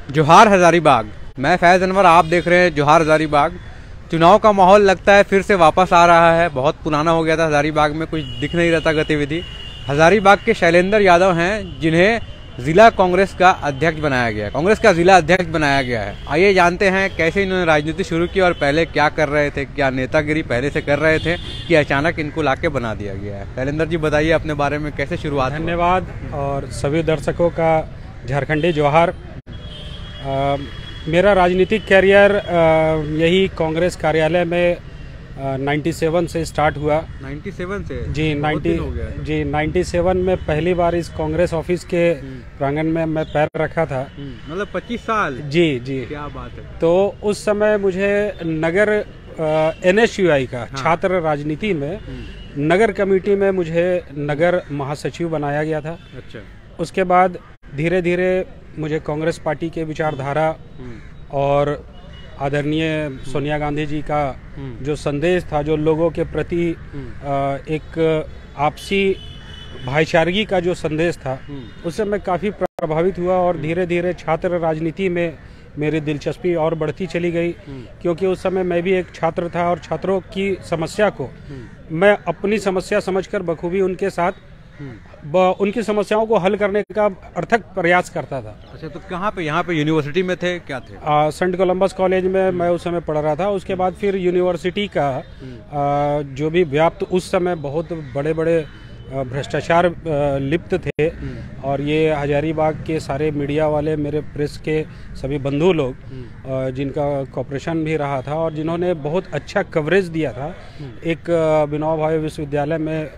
जोहार हजारीबाग। मैं फैज़ अनवर, आप देख रहे हैं जोहार हजारीबाग। चुनाव का माहौल लगता है फिर से वापस आ रहा है। बहुत पुराना हो गया था हजारीबाग में, कुछ दिख नहीं रहता गतिविधि। हजारीबाग के शैलेंद्र यादव हैं जिन्हें जिला कांग्रेस का अध्यक्ष बनाया गया, कांग्रेस का जिला अध्यक्ष बनाया गया है। आइए जानते हैं कैसे इन्होंने राजनीति शुरू की और पहले क्या कर रहे थे, क्या नेतागिरी पहले से कर रहे थे कि अचानक इनको लाके बना दिया गया है। शैलेंद्र जी बताइए अपने बारे में, कैसे शुरुआत? धन्यवाद और सभी दर्शकों का झारखंडी जोहार। मेरा राजनीतिक कैरियर यही कांग्रेस कार्यालय में 97 से स्टार्ट हुआ। 97 से? जी 97 में पहली बार इस कांग्रेस ऑफिस के प्रांगण में मैं पैर रखा था। मतलब 25 साल? जी। क्या बात है। तो उस समय मुझे नगर NSUI का छात्र राजनीति में नगर कमेटी में मुझे नगर महासचिव बनाया गया था। अच्छा। उसके बाद धीरे धीरे मुझे कांग्रेस पार्टी के विचारधारा और आदरणीय सोनिया गांधी जी का जो संदेश था, जो लोगों के प्रति एक आपसी भाईचारगी का जो संदेश था, उससे मैं काफ़ी प्रभावित हुआ और धीरे धीरे छात्र राजनीति में मेरी दिलचस्पी और बढ़ती चली गई। क्योंकि उस समय मैं भी एक छात्र था और छात्रों की समस्या को मैं अपनी समस्या समझकर बखूबी उनके साथ उनकी समस्याओं को हल करने का अर्थक प्रयास करता था। अच्छा, तो कहाँ पे? यहाँ पे यूनिवर्सिटी में थे, क्या थे? सेंट कोलंबस कॉलेज में मैं उस समय पढ़ रहा था। उसके बाद फिर यूनिवर्सिटी का जो भी व्याप्त उस समय बहुत बड़े बड़े भ्रष्टाचार लिप्त थे और ये हजारीबाग के सारे मीडिया वाले, मेरे प्रेस के सभी बंधु लोग जिनका कॉपरेशन भी रहा था और जिन्होंने बहुत अच्छा कवरेज दिया था। एक विनोबा भावे विश्वविद्यालय में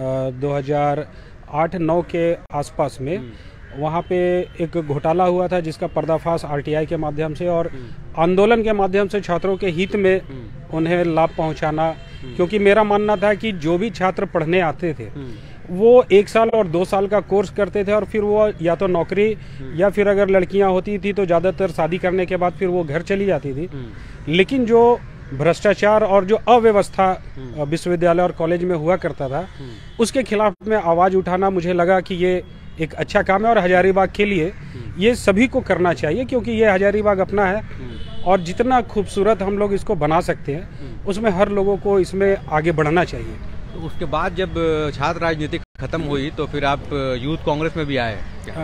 2008-9 के आसपास में वहाँ पे एक घोटाला हुआ था जिसका पर्दाफाश RTI के माध्यम से और आंदोलन के माध्यम से छात्रों के हित में उन्हें लाभ पहुँचाना। क्योंकि मेरा मानना था कि जो भी छात्र पढ़ने आते थे वो 1 साल और 2 साल का कोर्स करते थे और फिर वो या तो नौकरी या फिर अगर लड़कियां होती थी तो ज़्यादातर शादी करने के बाद फिर वो घर चली जाती थी। लेकिन जो भ्रष्टाचार और जो अव्यवस्था विश्वविद्यालय और कॉलेज में हुआ करता था, उसके खिलाफ में आवाज़ उठाना मुझे लगा कि ये एक अच्छा काम है और हजारीबाग के लिए ये सभी को करना चाहिए। क्योंकि ये हजारीबाग अपना है और जितना खूबसूरत हम लोग इसको बना सकते हैं उसमें हर लोगों को इसमें आगे बढ़ना चाहिए। तो उसके बाद जब छात्र राजनीति खत्म हुई तो फिर आप यूथ कांग्रेस में भी आए?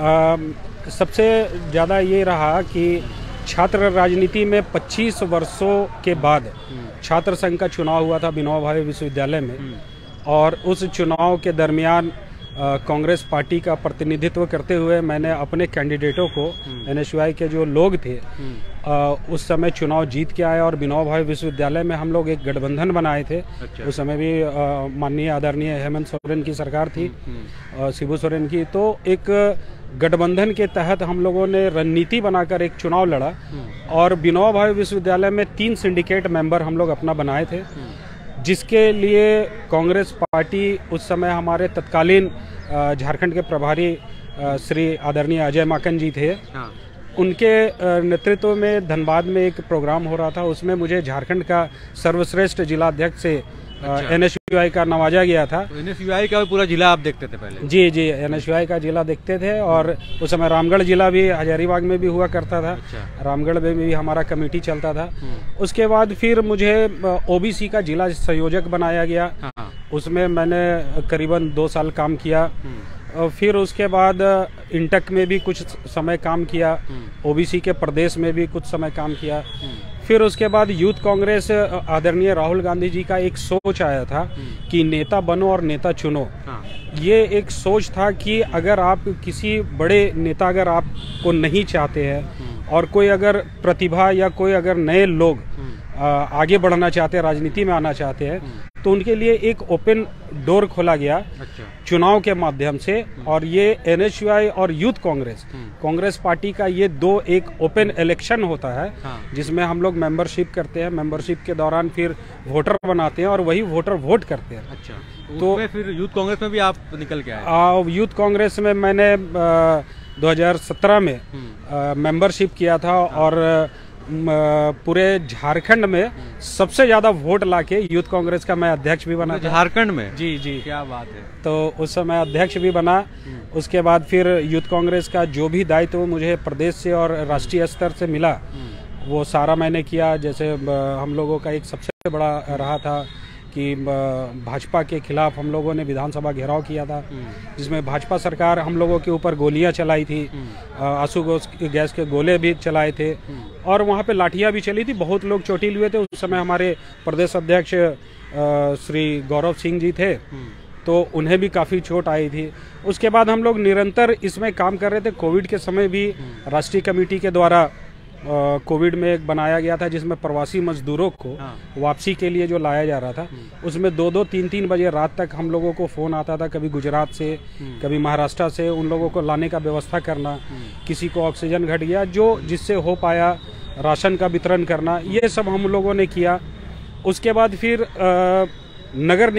सबसे ज़्यादा ये रहा कि छात्र राजनीति में 25 वर्षों के बाद छात्र संघ का चुनाव हुआ था विनोबा भावे विश्वविद्यालय में और उस चुनाव के दरमियान कांग्रेस पार्टी का प्रतिनिधित्व करते हुए मैंने अपने कैंडिडेटों को NSUI के जो लोग थे उस समय चुनाव जीत के आए और विनोबा भावे विश्वविद्यालय में हम लोग एक गठबंधन बनाए थे। अच्छा। उस समय भी माननीय आदरणीय हेमंत सोरेन की सरकार थी, शिबू सोरेन की। तो एक गठबंधन के तहत हम लोगों ने रणनीति बनाकर एक चुनाव लड़ा और विनोबा भावे विश्वविद्यालय में 3 सिंडिकेट मेंबर हम लोग अपना बनाए थे, जिसके लिए कांग्रेस पार्टी उस समय हमारे तत्कालीन झारखंड के प्रभारी श्री आदरणीय अजय माकन जी थे। हाँ। उनके नेतृत्व में धनबाद में एक प्रोग्राम हो रहा था, उसमें मुझे झारखंड का सर्वश्रेष्ठ जिला अध्यक्ष से NSUI का नवाजा गया था। तो NSUI का पूरा जिला आप देखते थे पहले? जी NSUI का जिला देखते थे और उस समय रामगढ़ जिला भी हजारीबाग में भी हुआ करता था। अच्छा। रामगढ़ में भी हमारा कमेटी चलता था। उसके बाद फिर मुझे OBC का जिला संयोजक बनाया गया। हाँ। उसमें मैंने करीबन 2 साल काम किया। फिर उसके बाद इंटक में भी कुछ समय काम किया, OBC के प्रदेश में भी कुछ समय काम किया। फिर उसके बाद यूथ कांग्रेस आदरणीय राहुल गांधी जी का एक सोच आया था कि नेता बनो और नेता चुनो। हाँ। ये एक सोच था कि अगर आप किसी बड़े नेता अगर आपको नहीं चाहते हैं और कोई अगर प्रतिभा या कोई अगर नए लोग आगे बढ़ना चाहते हैं, राजनीति में आना चाहते हैं, तो उनके लिए एक ओपन डोर खोला गया। अच्छा। चुनाव के माध्यम से। और ये NSUI और यूथ कांग्रेस पार्टी का ये एक ओपन इलेक्शन होता है। हाँ। जिसमें हम लोग मेंबरशिप करते हैं, मेंबरशिप के दौरान फिर वोटर बनाते हैं और वही वोटर वोट करते हैं। अच्छा। तो फिर यूथ कांग्रेस में भी आप निकल के आए? यूथ कांग्रेस में मैंने 2017 में मेंबरशिप किया था। हाँ। और पूरे झारखंड में सबसे ज्यादा वोट लाके यूथ कांग्रेस का मैं अध्यक्ष भी बना। झारखंड में? जी जी, क्या बात है। तो उस समय अध्यक्ष भी बना। उसके बाद फिर यूथ कांग्रेस का जो भी दायित्व मुझे प्रदेश से और राष्ट्रीय स्तर से मिला वो सारा मैंने किया। जैसे हम लोगों का एक सबसे बड़ा रहा था कि भाजपा के खिलाफ हम लोगों ने विधानसभा घेराव किया था, जिसमें भाजपा सरकार हम लोगों के ऊपर गोलियां चलाई थी, आंसू गैस के गोले भी चलाए थे और वहां पे लाठियां भी चली थी। बहुत लोग चोटिल हुए थे। उस समय हमारे प्रदेश अध्यक्ष श्री गौरव सिंह जी थे, तो उन्हें भी काफ़ी चोट आई थी। उसके बाद हम लोग निरंतर इसमें काम कर रहे थे। कोविड के समय भी राष्ट्रीय कमेटी के द्वारा कोविड में एक बनाया गया था जिसमें प्रवासी मजदूरों को वापसी के लिए जो लाया जा रहा था, उसमें 2-2, 3-3 बजे रात तक हम लोगों को फ़ोन आता था, कभी गुजरात से, कभी महाराष्ट्र से, उन लोगों को लाने का व्यवस्था करना। किसी को ऑक्सीजन घट गया, जो जिससे हो पाया राशन का वितरण करना, ये सब हम लोगों ने किया। उसके बाद फिर नगर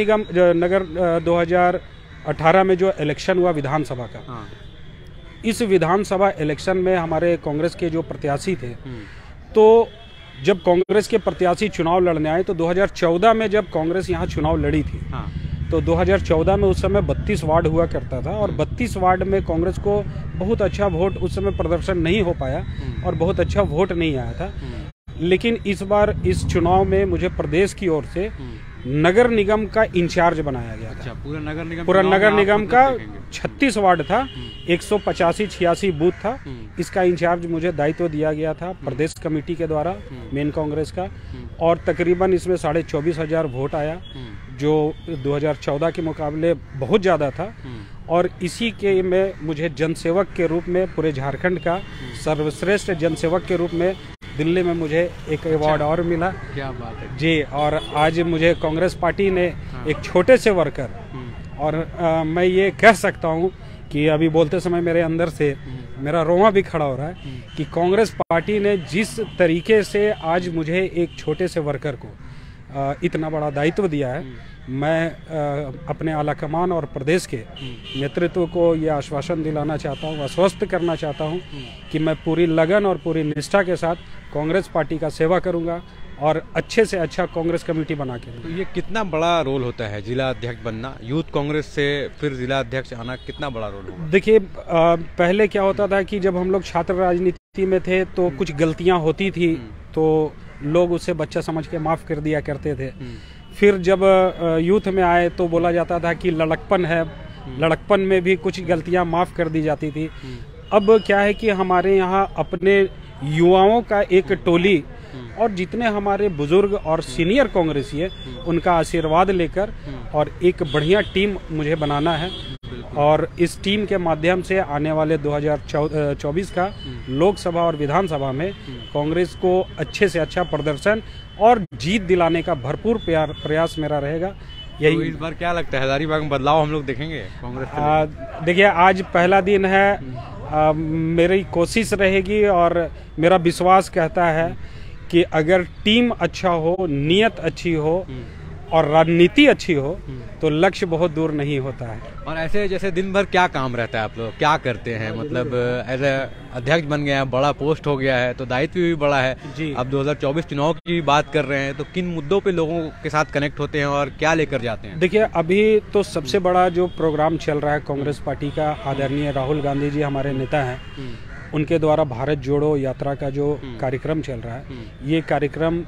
2018 में जो इलेक्शन हुआ विधानसभा का, इस विधानसभा इलेक्शन में हमारे कांग्रेस के जो प्रत्याशी थे, तो जब कांग्रेस के प्रत्याशी चुनाव लड़ने आए तो 2014 में जब कांग्रेस यहाँ चुनाव लड़ी थी, तो 2014 में उस समय 32 वार्ड हुआ करता था और 32 वार्ड में कांग्रेस को बहुत अच्छा वोट उस समय प्रदर्शन नहीं हो पाया और बहुत अच्छा वोट नहीं आया था। लेकिन इस बार इस चुनाव में मुझे प्रदेश की ओर से नगर निगम का इंचार्ज बनाया गया था। पूरा नगर निगम का 36 वार्ड था, 185-86 बूथ था। इसका इंचार्ज मुझे दायित्व दिया गया था प्रदेश कमेटी के द्वारा, मेन कांग्रेस का, और तकरीबन इसमें 24,500 वोट आया, जो 2014 के मुकाबले बहुत ज़्यादा था। और इसी के में मुझे जनसेवक के रूप में पूरे झारखंड का सर्वश्रेष्ठ जनसेवक के रूप में दिल्ली में मुझे एक अवार्ड और मिला। क्या बात है जी। और आज मुझे कांग्रेस पार्टी ने एक छोटे से वर्कर, और मैं ये कह सकता हूँ कि अभी बोलते समय मेरे अंदर से मेरा रोंवा भी खड़ा हो रहा है कि कांग्रेस पार्टी ने जिस तरीके से आज मुझे एक छोटे से वर्कर को इतना बड़ा दायित्व दिया है, मैं अपने आलाकमान और प्रदेश के नेतृत्व को ये आश्वासन दिलाना चाहता हूँ, आश्वस्त करना चाहता हूँ कि मैं पूरी लगन और पूरी निष्ठा के साथ कांग्रेस पार्टी का सेवा करूँगा और अच्छे से अच्छा कांग्रेस कमेटी बना के। तो ये कितना बड़ा रोल होता है जिला अध्यक्ष बनना, यूथ कांग्रेस से फिर जिला अध्यक्ष आना, कितना बड़ा रोल होगा? देखिए, पहले क्या होता था कि जब हम लोग छात्र राजनीति में थे तो कुछ गलतियाँ होती थी तो लोग उसे बच्चा समझ के माफ़ कर दिया करते थे। फिर जब यूथ में आए तो बोला जाता था कि लड़कपन है, लड़कपन में भी कुछ गलतियां माफ़ कर दी जाती थी। अब क्या है कि हमारे यहाँ अपने युवाओं का एक टोली और जितने हमारे बुजुर्ग और सीनियर कांग्रेसी है उनका आशीर्वाद लेकर और एक बढ़िया टीम मुझे बनाना है, और इस टीम के माध्यम से आने वाले 2024 का लोकसभा और विधानसभा में कांग्रेस को अच्छे से अच्छा प्रदर्शन और जीत दिलाने का भरपूर प्रयास मेरा रहेगा। यही तो इस बार क्या लगता है हजारीबाग में बदलाव हम लोग देखेंगे कांग्रेस? देखिए, आज पहला दिन है, मेरी कोशिश रहेगी और मेरा विश्वास कहता है कि अगर टीम अच्छा हो, नियत अच्छी हो और रणनीति अच्छी हो तो लक्ष्य बहुत दूर नहीं होता है। और ऐसे जैसे दिन भर क्या काम रहता है, आप लोग क्या करते हैं? मतलब एज अध्यक्ष बन गए हैं, बड़ा पोस्ट हो गया है तो दायित्व भी बड़ा है जी। अब 2024 चुनाव की बात कर रहे हैं तो किन मुद्दों पे लोगों के साथ कनेक्ट होते हैं और क्या लेकर जाते हैं? देखिए, अभी तो सबसे बड़ा जो प्रोग्राम चल रहा है कांग्रेस पार्टी का, आदरणीय राहुल गांधी जी हमारे नेता हैं, उनके द्वारा भारत जोड़ो यात्रा का जो कार्यक्रम चल रहा है, ये कार्यक्रम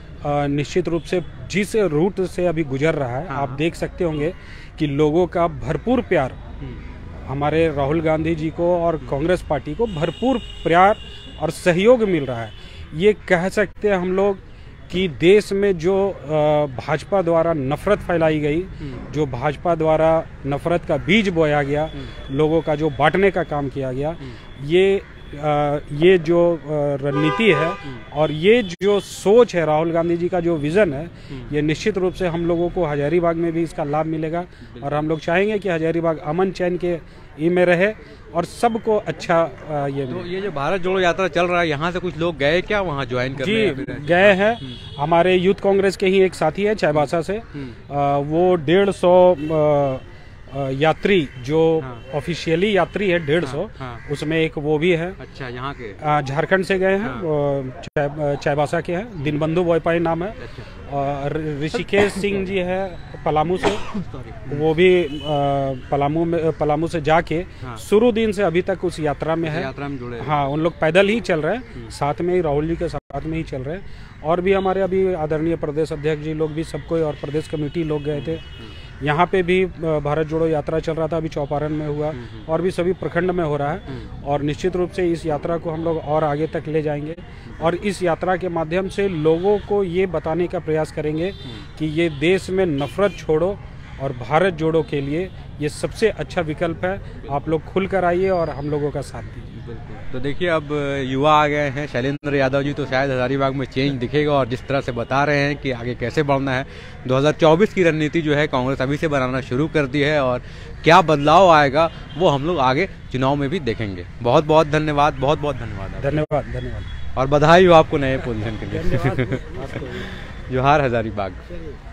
निश्चित रूप से जिस रूट से अभी गुजर रहा है, आप देख सकते होंगे कि लोगों का भरपूर प्यार हमारे राहुल गांधी जी को और कांग्रेस पार्टी को भरपूर प्यार और सहयोग मिल रहा है। ये कह सकते हैं हम लोग कि देश में जो भाजपा द्वारा नफरत फैलाई गई, जो भाजपा द्वारा नफरत का बीज बोया गया, लोगों का जो बांटने का काम किया गया, ये जो रणनीति है और ये जो सोच है, राहुल गांधी जी का जो विजन है, ये निश्चित रूप से हम लोगों को हजारीबाग में भी इसका लाभ मिलेगा। और हम लोग चाहेंगे कि हजारीबाग अमन चैन के में रहे और सबको अच्छा ये तो ये जो भारत जोड़ो यात्रा चल रहा है, यहाँ से कुछ लोग गए क्या वहाँ ज्वाइन करने? जी, गए हैं। हमारे यूथ कांग्रेस के ही एक साथी है चाईबासा से, वो 150 यात्री जो ऑफिशियली यात्री है 150, उसमें एक वो भी है। अच्छा, यहाँ के झारखंड से गए हैं, चाईबासा के हैं, दीनबंधु बोयपाई नाम है। और ऋषिकेश सिंह जी है पलामू से, वो भी पलामू से जाके शुरू दिन से अभी तक उस यात्रा में है, यात्रा में जुड़े। हाँ, उन लोग पैदल ही चल रहे हैं, साथ में ही राहुल जी के साथ में ही चल रहे हैं। और भी हमारे अभी आदरणीय प्रदेश अध्यक्ष जी लोग भी सबको, और प्रदेश कमेटी लोग गए थे। यहाँ पे भी भारत जोड़ो यात्रा चल रहा था, अभी चौपारण में हुआ, और भी सभी प्रखंड में हो रहा है। और निश्चित रूप से इस यात्रा को हम लोग और आगे तक ले जाएंगे, और इस यात्रा के माध्यम से लोगों को ये बताने का प्रयास करेंगे कि ये देश में नफरत छोड़ो और भारत जोड़ो के लिए ये सबसे अच्छा विकल्प है। आप लोग खुलकर आइए और हम लोगों का साथ दीजिए। तो देखिए, अब युवा आ गए हैं शैलेंद्र यादव जी, तो शायद हजारीबाग में चेंज दिखेगा। और जिस तरह से बता रहे हैं कि आगे कैसे बढ़ना है, 2024 की रणनीति जो है कांग्रेस अभी से बनाना शुरू कर दी है, और क्या बदलाव आएगा वो हम लोग आगे चुनाव में भी देखेंगे। बहुत बहुत धन्यवाद, बहुत बहुत धन्यवाद। धन्यवाद। और बधाई हो आपको नए पोजीशन के लिए। जोहार हजारीबाग।